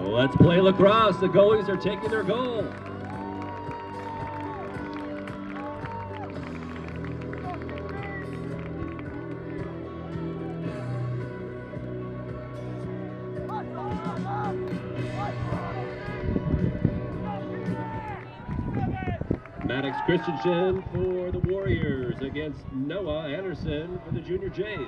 Let's play lacrosse. The goalies are taking their goal. Maddox Christensen for the Warriors against Noah Anderson for the Junior Jays.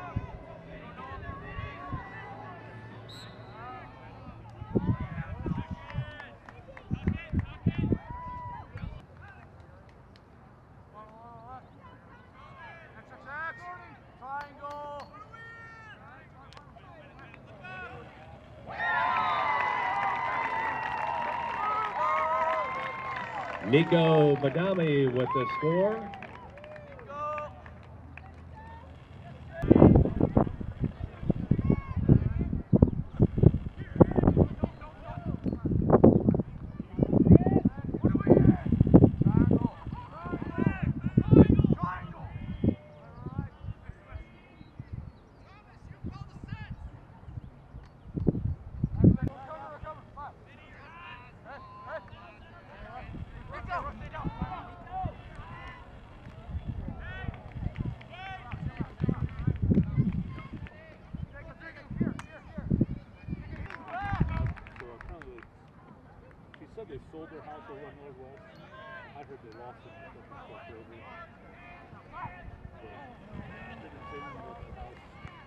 Nico Badami with the score. They sold their house over on Northwest. I heard they lost it. That's crazy. So, didn't say anything about that house.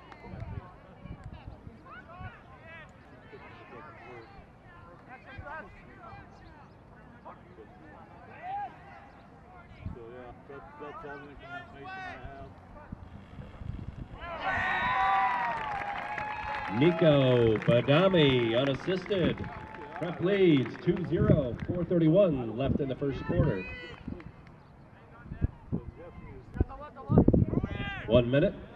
So yeah, that's all the information I have. Nico Badami unassisted. Prep leads 2-0, 4:31 left in the first quarter. 1 minute.